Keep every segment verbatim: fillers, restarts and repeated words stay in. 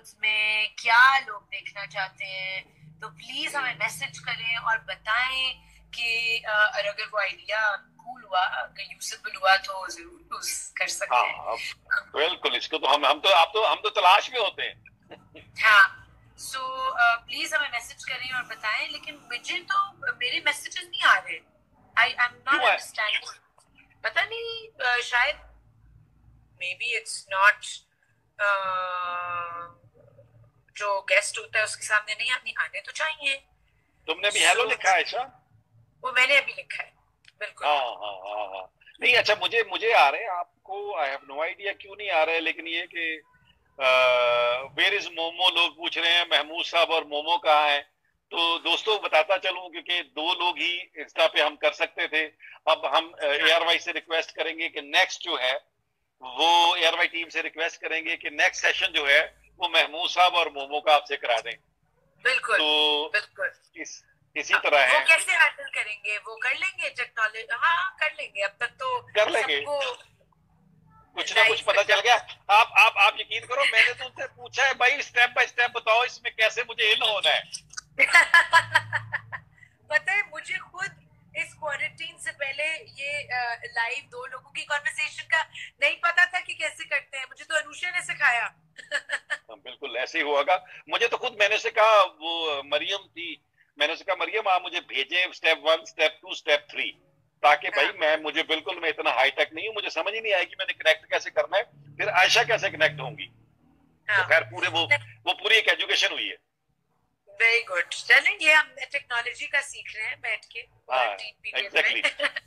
Episodes में क्या लोग देखना चाहते हैं, तो प्लीज हमें मैसेज करें और बताएं कि अगर वो आइडिया कूल हुआ, अगर यूजेबल हुआ तो जरूर यूज कर सकते हैं। हाँ, बिल्कुल, इसको तो हम हम तो आप तो हम तो तलाश में होते हैं। हाँ, सो प्लीज हमें मैसेज करें और बताएं, लेकिन मुझे तो मेरे मैसेजेस नहीं आ रहे। I I am not understanding, पता नहीं, uh, शायद मे बी इट्स नॉट, जो गेस्ट होता है उसके सामने नहीं आने आने तो चाहिए। तुमने भी हेलो लिखा है आयशा? वो मैंने अभी लिखा है, बिल्कुल। हाँ हाँ हाँ हाँ, नहीं अच्छा, मुझे मुझे आ रहे हैं, आपको आई हैव नो आइडिया क्यों नहीं आ रहे, लेकिन ये कि वेयर इज मोमो लोग पूछ रहे हैं, महमूद साहब और मोमो कहाँ है। तो दोस्तों बताता चलूं, क्योंकि दो लोग ही इंस्टा पे हम कर सकते थे, अब हम एआर वाई से रिक्वेस्ट करेंगे कि नेक्स्ट जो है वो एआर वाई टीम से रिक्वेस्ट करेंगे कि नेक्स्ट सेशन जो है वो महमूद साहब और मोमो का आपसे करा दें। बिल्कुल, तो बिल्कुल। इस इसी तरह है, वो कैसे हैंडल करेंगे, वो कर लेंगे टेक्नोलॉजी, हाँ कर लेंगे, अब तक तो कर लेंगे, कुछ ना कुछ पता चल गया। आप आप आप यकीन करो, मैंने तो उनसे पूछा है भाई स्टेप बाय स्टेप बताओ इसमें कैसे मुझे इन होना है। पता है मुझे खुद इस क्वारंटीन से पहले ये लाइव दो लोगों की कॉन्वर्सेशन का नहीं पता था कि कैसे करते हैं, मुझे तो अनुषा ने सिखाया। बिल्कुल ऐसे ही होगा, मुझे तो खुद, मैंने से कहा, वो मरियम थी, मैंने से कहा मरियम आप मुझे भेजे step one step two step three, ताकि भाई मैं मुझे बिल्कुल मैं इतना हाईटेक नहीं हूँ, मुझे समझ ही नहीं आएगी मैंने कनेक्ट कैसे करना है, फिर आयशा कैसे कनेक्ट होंगी। तो खैर पूरे वो वो पूरी एक एजुकेशन हुई है। वेरी गुड, चलें ये हम टेक्नोलॉजी का सीख रहे हैं बैठ के। हाँ एग्जैक्टली।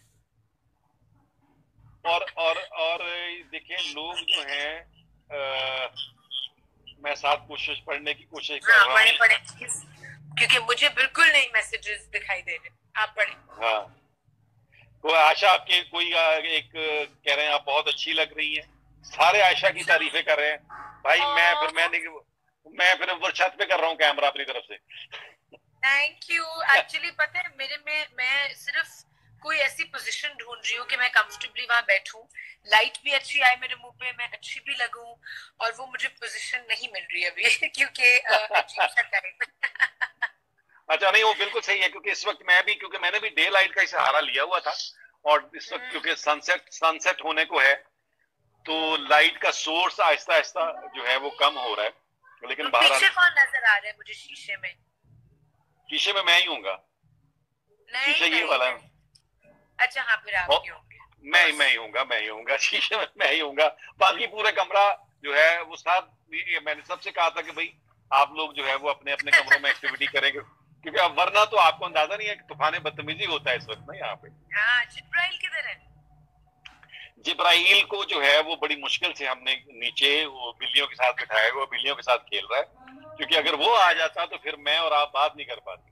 और और और देखिए लोग जो हैं, आ, मैं साथ कोशिश पढ़ने की कोशिश कर हाँ, रहा पढ़े पढ़े, क्योंकि मुझे बिल्कुल नहीं मैसेजेस दिखाई दे रहे, आप पढ़े। हाँ, तो आशा आपके कोई एक कह रहे हैं आप बहुत अच्छी लग रही हैं, सारे आयशा की तारीफें कर रहे हैं भाई। मैं फिर मैं नहीं, मैं फिर ऊपर छत पे कर रहा हूँ कैमरा अपनी तरफ से। Thank you. एक्चुअली पता है मेरे में मैं सिर्फ कोई ऐसी पोजीशन ढूंढ रही हूँ कि मैं कंफर्टेबली वहां बैठूं, लाइट भी अच्छी आए मेरे मुंह पे, मैं अच्छी भी लगूं, और वो मुझे पोजीशन नहीं मिल रही अभी क्योंकि अजीब सा टाइम। अच्छा, नहीं वो बिल्कुल सही है, क्योंकि इस वक्त मैं भी, क्योंकि मैंने भी डे लाइट का ही सहारा लिया हुआ था, और इस वक्त क्योंकि सनसेट सनसेट होने को है, तो लाइट का सोर्स आहिस्ता आहिस्ता जो है वो कम हो रहा है। लेकिन तो पीछे कौन नजर आ रहा है मुझे शीशे में? शीशे में मैं ही हूँगा, शीशे ये वाला है। अच्छा हाँ, फिर आप ही होंगे। मैं मैं ही हूँगा, मैं ही हूँगा शीशे में, मैं ही हूँगा। बाकी पूरा कमरा जो है वो साथ, मैंने सबसे कहा था कि भाई आप लोग जो है वो अपने अपने कमरों में एक्टिविटी करेंगे, क्योंकि अब वरना तो आपको अंदाजा नहीं है कि तूफान बदतमीजी होता है इस वक्त ना यहाँ पे। हाँ, जिब्राइल किधर है? जिब्राइल को जो है वो बड़ी मुश्किल से हमने नीचे वो बिल्लियों के साथ बिठाया, वो बिल्लियों के साथ खेल रहा है, क्योंकि अगर वो आ जाता तो फिर मैं और आप बात नहीं कर पाते।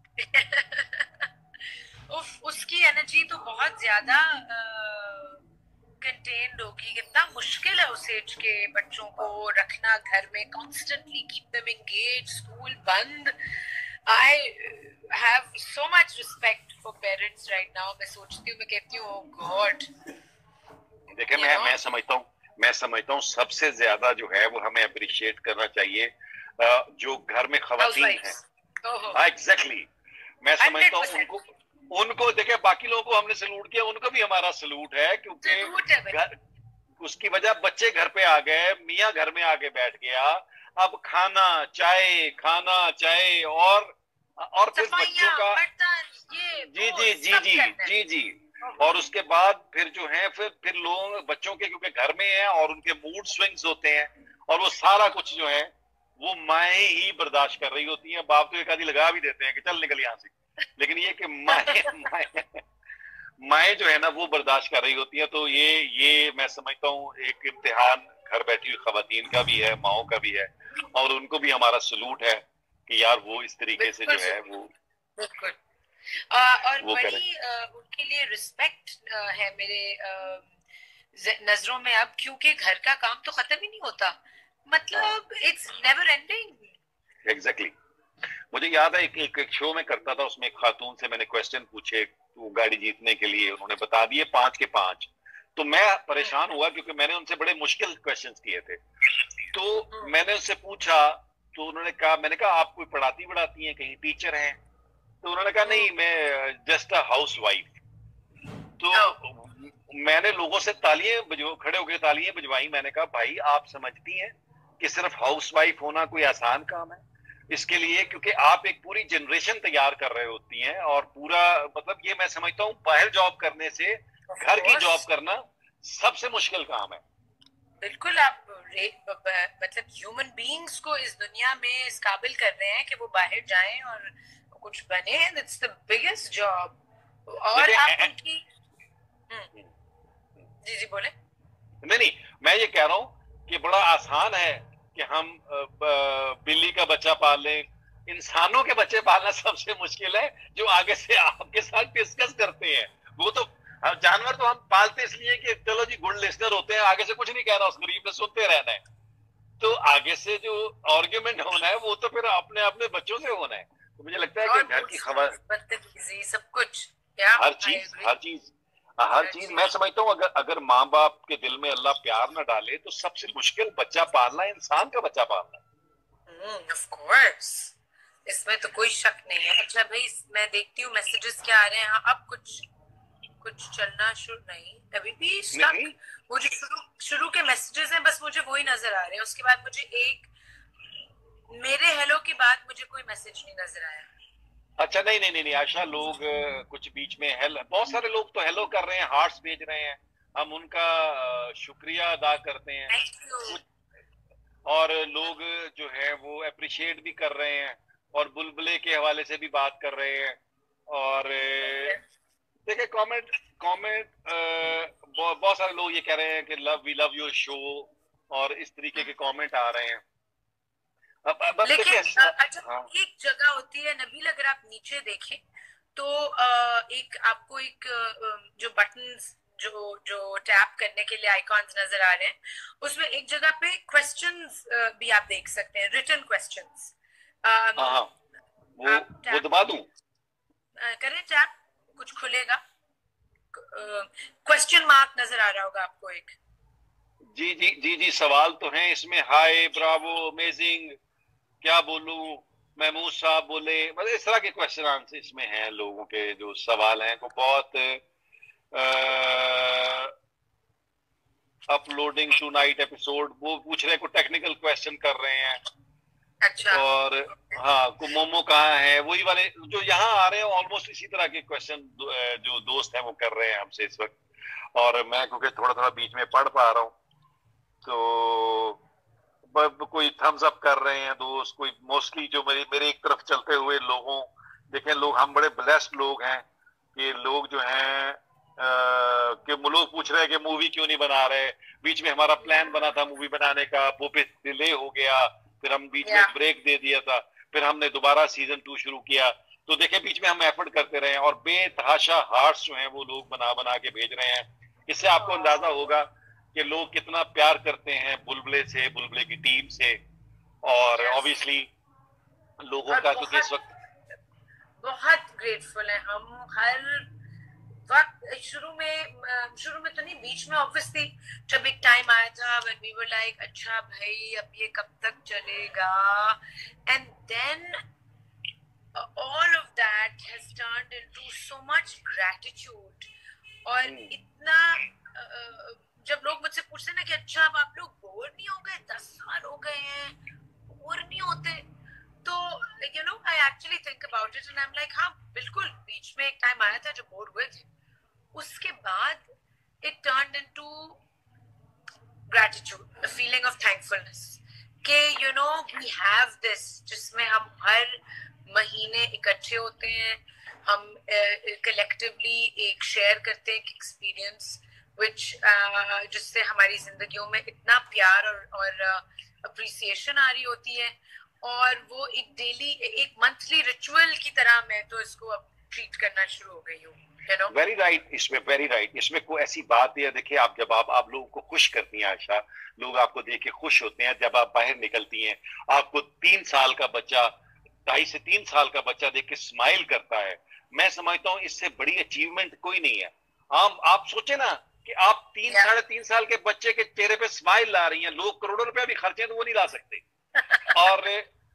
उफ, उसकी एनर्जी तो बहुत ज्यादा कंटेन्ड होगी। कितना मुश्किल है उस एज के बच्चों को रखना घर में, constantly keep them engage, school बंद। I have so much respect for parents right now. मैं सोचती हूँ, मैं कहती हूँ oh God. देखिए मैं मैं समझता हूँ मैं समझता हूँ सबसे ज्यादा जो है वो हमें अप्रिशिएट करना चाहिए जो घर में खवातीन हैं। हाँ एग्जैक्टली, मैं समझता हूँ उनको उनको देखिए, बाकी लोगों को हमने सलूट किया, उनको भी हमारा सलूट है, क्योंकि घर, उसकी वजह बच्चे घर पे आ गए, मियाँ घर में आके बैठ गया, अब खाना चाय खाना चाय और और फिर बच्चों का जी जी जी जी जी जी और उसके बाद फिर जो है फिर फिर लोग बच्चों के, क्योंकि घर में हैं और उनके मूड स्विंग्स होते हैं, और वो सारा कुछ जो है वो माएँ ही बर्दाश्त कर रही होती हैं। बाप तो एक आधी लगा भी देते हैं कि चल निकल यहाँ से, लेकिन ये कि माएँ माएँ माएँ जो है ना वो बर्दाश्त कर रही होती है। तो ये ये मैं समझता हूँ एक इम्तिहान घर बैठी हुई खवातीन का भी है, माओं का भी है, और उनको भी हमारा सलूट है कि यार वो इस तरीके से जो है वो बिल्कुल, और बड़ी उनके लिए रिस्पेक्ट है मेरे नजरों में अब, क्योंकि घर का काम तो खत्म ही नहीं होता, मतलब इट्स नेवर एंडिंग। एग्जैक्टली, मुझे याद है एक, एक एक शो में करता था, उसमें एक खातून से मैंने क्वेश्चन पूछे तो गाड़ी जीतने के लिए, उन्होंने बता दिए पांच के पांच, तो मैं परेशान हुआ क्योंकि मैंने उनसे बड़े मुश्किल क्वेश्चंस किए थे। तो मैंने उनसे पूछा तो उन्होंने कहा, मैंने कहा आप कोई पढ़ाती पढ़ाती हैं, कहीं टीचर हैं? तो उन्होंने कहा नहीं, मैं जस्ट अ हाउस वाइफ। तो मैंने लोगों से तालियां बजो खड़े होकर तालियां बजवाई। मैंने कहा भाई आप समझती हैं कि सिर्फ हाउस वाइफ होना कोई आसान काम है? इसके लिए क्योंकि आप एक पूरी जनरेशन तैयार कर रहे होती हैं, और पूरा मतलब ये मैं समझता हूँ बाहर जॉब करने से घर की जॉब करना सबसे मुश्किल काम है। बिल्कुल, आप मतलब ह्यूमन बीइंग्स को इस दुनिया में इस काबिल कर रहे हैं कि वो बाहर जाएं और कुछ बने। It's the biggest job. और आप उनकी जी जी बोले। नहीं नहीं, मैं ये कह रहा हूँ कि बड़ा आसान है कि हम बिल्ली का बच्चा पाल लें, इंसानों के बच्चे पालना सबसे मुश्किल है, जो आगे से आपके साथ डिस्कस करते हैं। वो तो जानवर तो हम पालते इसलिए कि चलो जी गुड लिस्नर होते हैं, आगे से कुछ नहीं कहना, उस गरीब ने सुनते रहना है। तो आगे से जो आर्ग्यूमेंट होना है वो तो फिर अपने अपने बच्चों से होना है। तो मुझे लगता है कि घर की खबर, सब कुछ, हर चीज हर चीज हर चीज मैं समझता हूँ, अगर अगर माँ बाप के दिल में अल्लाह प्यार न डाले तो सबसे मुश्किल बच्चा पालना इंसान का बच्चा पालना। ऑफ कोर्स, इसमें तो कोई शक नहीं है। अच्छा भाई, मैं देखती हूँ मैसेजेस क्या आ रहे हैं। हाँ, अब कुछ कुछ चलना शुरू नहीं, अभी भी स्टक। वो जो शुरू शुरू के मैसेजेस हैं बस मुझे वही नजर आ रहे हैं। उसके बाद मुझे एक मेरे हेलो के बाद मुझे कोई मैसेज नहीं नजर आया। अच्छा, नहीं नहीं नहीं, नहीं आशा, लोग कुछ बीच में हेलो, बहुत सारे लोग तो हेलो कर रहे हैं, हार्ट्स भेज रहे हैं, हम उनका शुक्रिया अदा करते हैं। और लोग जो है वो अप्रिशिएट भी कर रहे हैं, और बुलबुले के हवाले से भी बात कर रहे हैं। और देखिए कमेंट कमेंट बहुत सारे लोग ये कह रहे हैं कि love we love your show, और इस तरीके के कमेंट आ रहे हैं। अब, अब लेकिन अच्छा, हाँ। एक जगह होती है नबील, अगर आप नीचे देखें तो एक आपको एक जो बटन्स जो जो टैप करने के लिए आइकॉन्स नजर आ रहे हैं, उसमें एक जगह पे क्वेश्चंस भी आप देख सकते हैं, रिटन क्वेश्चंस। हाँ, वो वो दबा दूं? करें टैप, कुछ खुलेगा, क्वेश्चन मार्क नजर आ रहा होगा आपको एक। जी जी जी जी, सवाल तो हैं इसमें, हाय, ब्रावो, अमेजिंग, क्या बोलूं, महमूद साहब बोले, मतलब इस तरह के क्वेश्चन आंसर इसमें हैं। लोगों के जो सवाल हैं वो बहुत अपलोडिंग टू नाइट एपिसोड, वो पूछ रहे हैं, को टेक्निकल क्वेश्चन कर रहे हैं। अच्छा। और हाँ, को मोमो कहाँ है, वही वाले जो यहाँ आ रहे हैं, ऑलमोस्ट इसी तरह के क्वेश्चन जो दोस्त हैं वो कर रहे हैं हमसे इस वक्त। और मैं क्योंकि थोड़ा थोड़ा बीच में पढ़ पा रहा हूँ, तो कोई थम्स अप कर रहे हैं दोस्त, कोई मोस्टली जो मेरे मेरे एक तरफ चलते हुए लोगों, देखें लोग, हम बड़े ब्लेस्ड लोग हैं कि लोग जो हैं कि लोग पूछ रहे हैं कि मूवी क्यों नहीं बना रहे। बीच में हमारा प्लान बना था मूवी बनाने का, वो भी डिले हो गया, फिर हम बीच में ब्रेक दे दिया था, फिर हमने दोबारा सीजन टू शुरू किया। तो देखें बीच में हम एफर्ट करते रहे हैं, और बेतहाशा हार्ट्स जो हैं वो लोग बना बना के भेज रहे हैं। इससे आपको अंदाजा होगा कि लोग कितना प्यार करते हैं बुलबुले से, बुलबुले की टीम से। और ऑब्वियसली लोगों का क्योंकि इस वक्त बहुत ग्रेटफुल है हम हर वक्त। शुरू में शुरू में तो नहीं, बीच में ऑब्वियसली जब एक टाइम आया था when we were like, अच्छा भाई अब ये कब तक चलेगा, and then all of that has turned into so much gratitude। और इतना जब लोग मुझसे पूछते हैं ना कि अच्छा अब आप लोग बोर नहीं हो गए, दस साल हो गए हैं, बोर नहीं होते, तो you know I actually think about it and I am like हाँ बिल्कुल, बीच में एक टाइम आया था जब बोर हुए थे। उसके बाद it turned into gratitude, a feeling of thankfulness कि you know we have this, जिसमें हम हर महीने इकट्ठे होते हैं, हम कलेक्टिवली uh, एक शेयर करते हैं एक्सपीरियंस which uh, जिससे हमारी जिंदगियों में इतना प्यार और और अप्रिसिएशन uh, आ रही होती है। और वो एक डेली एक मंथली रिचुअल की तरह मैं तो इसको अब ट्रीट करना शुरू हो गई हूँ। you know? Very right right, इसमें वेरी राइट right. इसमें कोई ऐसी बात है, देखिए आप जब आप आप लोगों को खुश करती हैं आयशा, लोग आपको देख के खुश होते हैं। जब आप बाहर निकलती हैं, आपको तीन साल का बच्चा, ढाई से तीन साल का बच्चा देख के स्माइल करता है, मैं समझता हूँ इससे बड़ी अचीवमेंट कोई नहीं है। आप आप सोचे ना कि आप तीन साढ़े तीन साल के बच्चे के चेहरे पे स्माइल ला रही हैं, लोग करोड़ों रुपया भी खर्चे तो वो नहीं ला सकते। और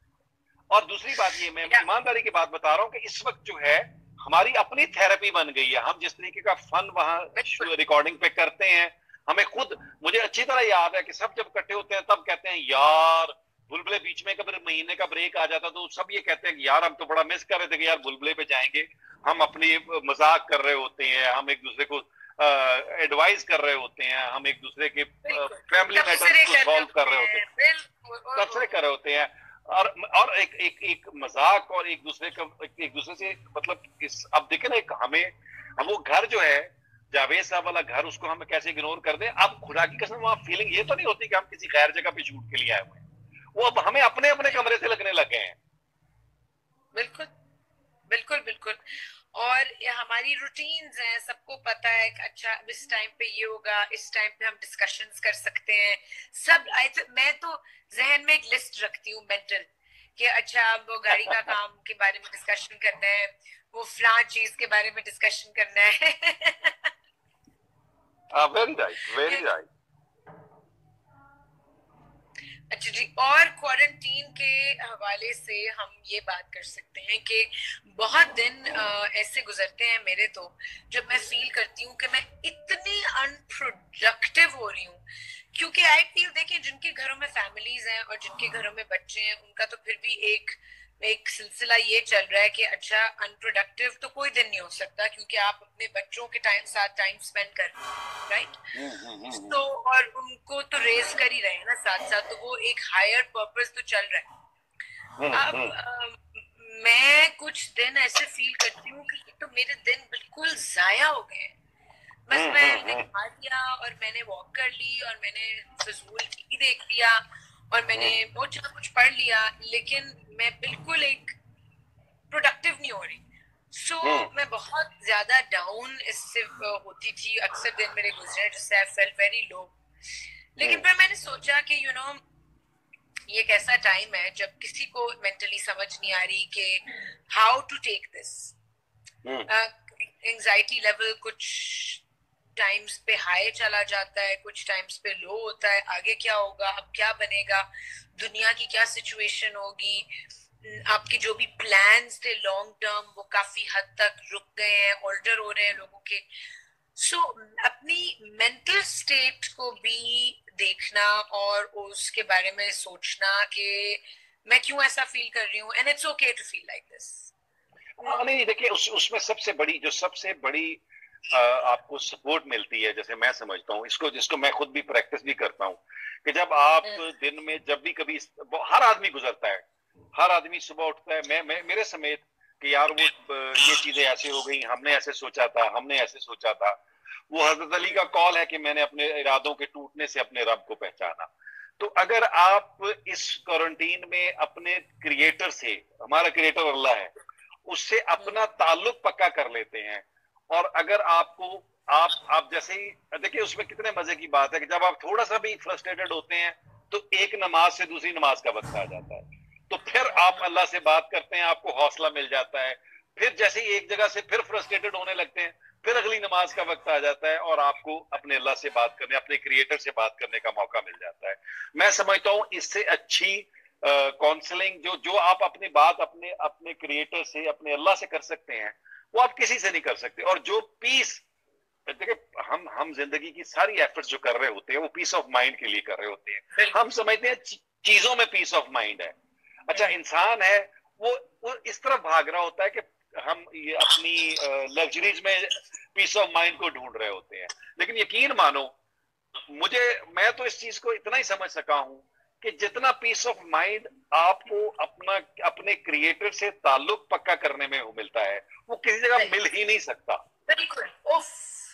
और दूसरी बात ये, मैं ईमानदारी की बात बता रहा हूँ कि इस वक्त जो है हमारी अपनी थेरेपी बन गई है। हम जिस तरीके का फन वहां रिकॉर्डिंग पे करते हैं, हमें खुद, मुझे अच्छी तरह याद है कि सब जब इकट्ठे होते हैं तब कहते हैं यार बुलबुले, बीच में कभी महीने का ब्रेक आ जाता तो सब ये कहते हैं कि यार हम तो बड़ा मिस कर रहे थे कि यार बुलबुले पे जाएंगे। हम अपनी मजाक कर रहे होते हैं, हम एक दूसरे को एडवाइस कर रहे होते हैं, हम एक दूसरे के फैमिली मैटर्स को सॉल्व कर रहे होते हैं, तबसरे कर रहे होते हैं। और और एक एक एक मजाक और एक दूसरे का एक दूसरे से मतलब इस, अब देखे ना, एक हमें, हम वो घर जो है जावेद साहब वाला घर, उसको हम कैसे इग्नोर कर दें। अब खुदा की कसम वहां फीलिंग ये तो नहीं होती कि हम किसी गैर जगह पे शूट के लिए आए हुए हैं, वो अब हमें अपने अपने कमरे से लगने लगे हैं। बिल्कुल बिल्कुल बिल्कुल। और हमारी रूटीन्स हैं, सबको पता है कि अच्छा इस टाइम पे ये होगा, इस टाइम पे हम डिस्कशंस कर सकते हैं सब। मैं तो जहन में एक लिस्ट रखती हूँ मेंटल कि अच्छा वो गाड़ी का काम के बारे में डिस्कशन करना है, वो फ्लां चीज के बारे में डिस्कशन करना है। Very right, very right. अच्छा जी, और क्वारंटीन के हवाले से हम ये बात कर सकते हैं कि बहुत दिन ऐसे गुजरते हैं मेरे तो, जब मैं फील करती हूँ कि मैं इतनी अनप्रोडक्टिव हो रही हूँ। क्योंकि आई फील, देखिए जिनके घरों में फैमिलीज हैं और जिनके घरों में बच्चे हैं, उनका तो फिर भी एक एक सिलसिला ये चल रहा है कि अच्छा अनप्रोडक्टिव तो कोई दिन नहीं हो सकता क्योंकि आप अपने बच्चों के टाइम साथ टाइम स्पेंड कर रहे हैं, राइट? तो और उनको तो रेस कर ही रहे हैं ना साथ साथ, तो वो एक हायर पर्पस तो चल रहा है। अब आ, मैं कुछ दिन ऐसे फील करती हूँ कि तो मेरे दिन बिल्कुल जाया हो गए। बस मैंने खा लिया और मैंने वॉक कर ली और मैंने फजूल टीवी देख लिया और मैंने बहुत कुछ पढ़ लिया, लेकिन मैं बिल्कुल एक प्रोडक्टिव नहीं हो रही। सो so, मैं बहुत ज्यादा डाउन इससे होती थी, अक्सर दिन मेरे गुजरे जिससे आई फेल्ट वेरी लो। लेकिन फिर मैंने सोचा कि यू you नो know, ये एक ऐसा टाइम है जब किसी को मेंटली समझ नहीं आ रही कि how to take this. Anxiety level कुछ टाइम्स पे हाई चला जाता है, कुछ टाइम्स पे लो होता है, आगे क्या होगा, अब क्या बनेगा, दुनिया की क्या सिचुएशन होगी, आपके जो भी प्लान्स थे लॉन्ग टर्म वो काफी हद तक रुक गए हैं, ऑल्टर हो रहे हैं लोगों के। सो so, अपनी मेंटल स्टेट को भी देखना और उसके बारे में सोचना कि मैं क्यों ऐसा फील कर रही हूँ, and it's okay to feel like this. नहीं देखिए, उस उसमें सबसे बड़ी जो सबसे बड़ी आ, आपको सपोर्ट मिलती है, जैसे मैं समझता हूँ इसको, जिसको मैं खुद भी प्रैक्टिस भी करता हूँ, कि जब आप दिन में जब भी कभी, हर आदमी गुजरता है, हर आदमी सुबह उठता है, मैं, मैं मेरे समेत, कि यार वो ये चीजें ऐसे हो गई, हमने ऐसे सोचा था, हमने ऐसे सोचा था। वो हजरत अली का कॉल है कि मैंने अपने इरादों के टूटने से अपने रब को पहचाना। तो अगर आप इस क्वारंटीन में अपने क्रिएटर से, हमारा क्रिएटर अल्लाह है, उससे अपना ताल्लुक पक्का कर लेते हैं, और अगर आपको आप आप जैसे ही देखिए, उसमें कितने मजे की बात है कि जब आप थोड़ा सा भी फ्रस्ट्रेटेड होते हैं तो एक नमाज से दूसरी नमाज का वक्त आ जाता है, तो फिर आप अल्लाह से बात करते हैं, आपको हौसला मिल जाता है। फिर जैसे ही एक जगह से फिर फ्रस्ट्रेटेड होने लगते हैं, फिर अगली नमाज का वक्त आ जाता है और आपको अपने अल्लाह से बात करने, अपने क्रिएटर से बात करने का मौका मिल जाता है। मैं समझता हूं इससे अच्छी काउंसलिंग जो जो आप अपनी बात अपने अपने क्रिएटर से, अपने अल्लाह से कर सकते हैं, वो आप किसी से नहीं कर सकते। और जो पीस, देखिए हम हम जिंदगी की सारी एफर्ट्स जो कर रहे होते हैं वो पीस ऑफ माइंड के लिए कर रहे होते हैं। हम समझते हैं चीजों में पीस ऑफ माइंड है। अच्छा, इंसान है वो वो इस तरफ भाग रहा होता है कि हम ये अपनी लग्जरीज में पीस ऑफ माइंड को ढूंढ रहे होते हैं। लेकिन यकीन मानो, मुझे, मैं तो इस चीज को इतना ही समझ सका हूं कि जितना पीस ऑफ माइंड आपको अपना अपने क्रिएटर से ताल्लुक पक्का करने में मिलता है, वो किसी जगह मिल ही नहीं सकता। बिल्कुल। उफ।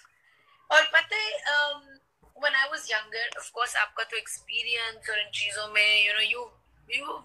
और पता है, when I was younger, of course आपका तो एक्सपीरियंस और इन चीजों में, you know, you you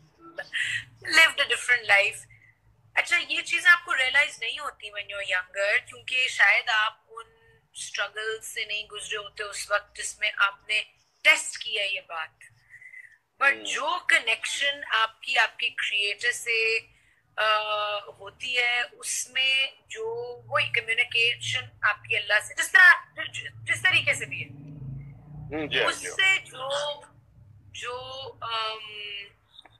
lived a different life. अच्छा, ये चीजें आपको रियलाइज नहीं होती when you're younger, क्योंकि शायद आप उन स्ट्रगल से नहीं गुजरे होते उस वक्त जिसमें आपने टेस्ट किया ये बात। बट जो कनेक्शन आपकी आपके क्रिएटर से Uh, होती है, उसमें जो वो कम्युनिकेशन आपकी अल्लाह से जिस तरह जिस तरीके से भी है, उससे जो जो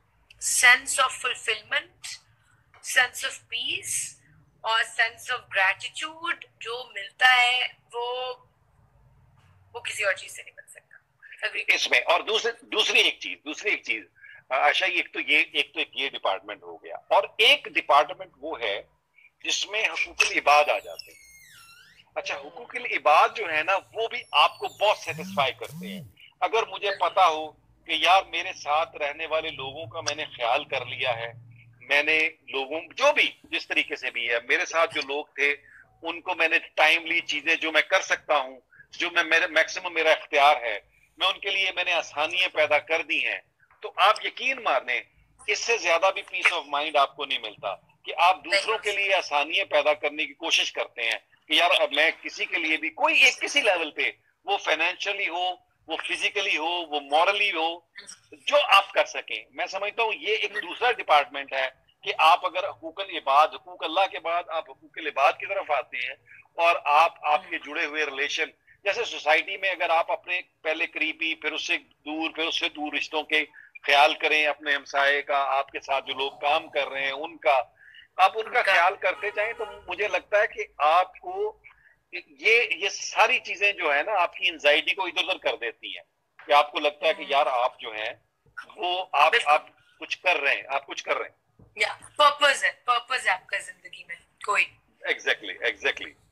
sense of fulfilment, sense of peace और सेंस ऑफ ग्रेटिट्यूड जो मिलता है वो वो किसी और चीज से नहीं मिल सकता इसमें। और दूसरी दूसरी एक चीज दूसरी एक चीज आशा, एक तो ये एक तो एक ये डिपार्टमेंट हो गया, और एक डिपार्टमेंट वो है जिसमें हुकूकुल इबाद आ जाते हैं। अच्छा, हुकूकुल इबाद जो है ना, वो भी आपको बहुत सेटिस्फाई करते हैं। अगर मुझे पता हो कि यार मेरे साथ रहने वाले लोगों का मैंने ख्याल कर लिया है, मैंने लोगों जो भी जिस तरीके से भी है मेरे साथ जो लोग थे उनको मैंने टाइमली चीजें जो मैं कर सकता हूं, जो मैं मेरे मैक्सिमम मेरा इख्तियार है, मैं उनके लिए मैंने आसानियां पैदा कर दी हैं, तो आप यकीन माने इससे ज्यादा भी पीस ऑफ माइंड आपको नहीं मिलता कि आप दूसरों के लिए आसानियां पैदा करने की कोशिश करते हैं कि यार अब मैं किसी के लिए भी कोई एक किसी लेवल पे, वो फाइनेंशियली हो, वो फिजिकली हो, वो मॉरली हो, जो आप कर सकें। मैं समझता हूँ ये एक दूसरा डिपार्टमेंट है कि आप अगर हुकूकुल इबाद, हुकूक अल्लाह के बाद आप हुकूकुल इबाद की तरफ आते हैं, और आप आपके जुड़े हुए रिलेशन, जैसे सोसाइटी में अगर आप अपने पहले करीबी, फिर उससे दूर, फिर उससे दूर रिश्तों के ख्याल करें, अपने हमसाये का, आपके साथ जो लोग काम कर रहे हैं उनका, आप उनका ख्याल करते जाएं, तो मुझे लगता है कि आपको ये ये सारी चीजें जो है ना आपकी एंजाइटी को इधर उधर कर देती हैं, कि आपको लगता है कि यार आप जो हैं वो आप आप कुछ कर रहे हैं, आप कुछ कर रहे हैं, या पर्पस है, पर्पस है आपका जिंदगी में कोई। Exactly exactly